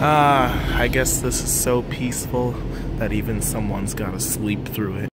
I guess this is so peaceful that even someone's gotta sleep through it.